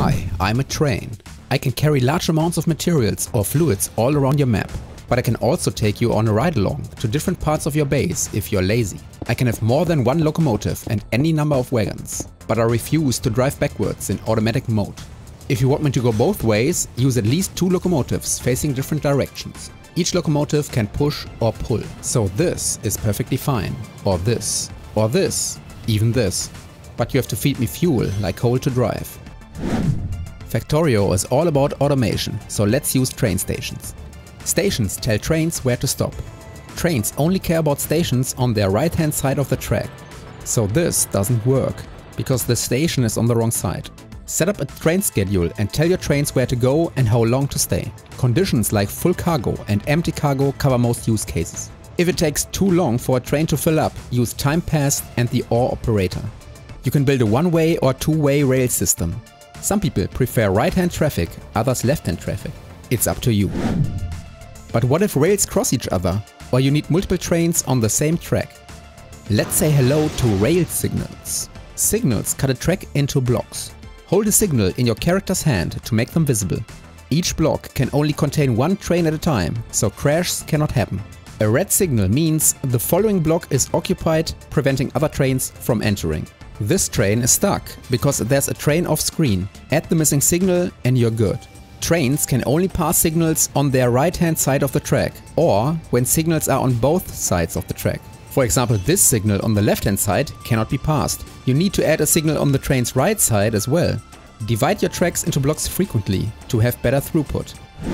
Hi, I'm a train. I can carry large amounts of materials or fluids all around your map, but I can also take you on a ride-along to different parts of your base if you're lazy. I can have more than one locomotive and any number of wagons, but I refuse to drive backwards in automatic mode. If you want me to go both ways, use at least 2 locomotives facing different directions. Each locomotive can push or pull. So this is perfectly fine, or this, even this. But you have to feed me fuel like coal to drive. Factorio is all about automation, so let's use train stations. Stations tell trains where to stop. Trains only care about stations on their right-hand side of the track. So this doesn't work, because the station is on the wrong side. Set up a train schedule and tell your trains where to go and how long to stay. Conditions like full cargo and empty cargo cover most use cases. If it takes too long for a train to fill up, use time passed and the OR operator. You can build a one-way or two-way rail system. Some people prefer right-hand traffic, others left-hand traffic. It's up to you. But what if rails cross each other, or you need multiple trains on the same track? Let's say hello to rail signals. Signals cut a track into blocks. Hold a signal in your character's hand to make them visible. Each block can only contain one train at a time, so crashes cannot happen. A red signal means the following block is occupied, preventing other trains from entering. This train is stuck because there's a train off screen. Add the missing signal and you're good. Trains can only pass signals on their right-hand side of the track, or when signals are on both sides of the track. For example, this signal on the left-hand side cannot be passed. You need to add a signal on the train's right side as well. Divide your tracks into blocks frequently to have better throughput.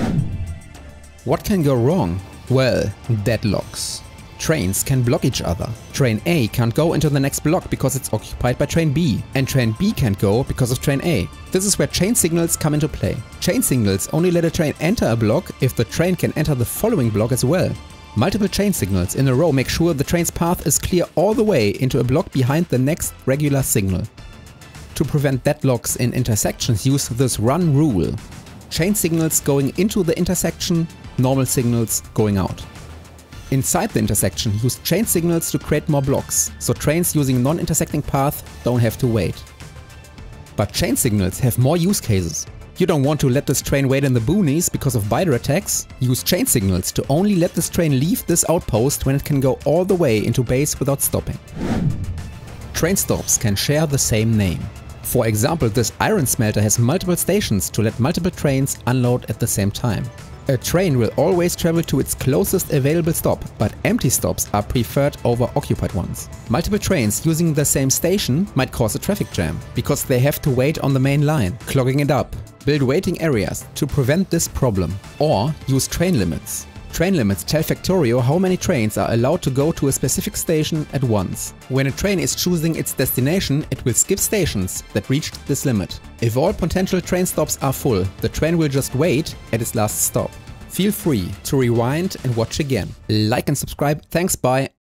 What can go wrong? Well, deadlocks. Trains can block each other. Train A can't go into the next block because it's occupied by train B, and train B can't go because of train A. This is where chain signals come into play. Chain signals only let a train enter a block if the train can enter the following block as well. Multiple chain signals in a row make sure the train's path is clear all the way into a block behind the next regular signal. To prevent deadlocks in intersections, use this run rule. Chain signals going into the intersection, normal signals going out. Inside the intersection, use chain signals to create more blocks, so trains using non-intersecting paths don't have to wait. But chain signals have more use cases. You don't want to let this train wait in the boonies because of bider attacks? Use chain signals to only let this train leave this outpost when it can go all the way into base without stopping. Train stops can share the same name. For example, this iron smelter has multiple stations to let multiple trains unload at the same time. A train will always travel to its closest available stop, but empty stops are preferred over occupied ones. Multiple trains using the same station might cause a traffic jam, because they have to wait on the main line, clogging it up. Build waiting areas to prevent this problem, or use train limits. Train limits tell Factorio how many trains are allowed to go to a specific station at once. When a train is choosing its destination, it will skip stations that reached this limit. If all potential train stops are full, the train will just wait at its last stop. Feel free to rewind and watch again. Like and subscribe. Thanks, bye.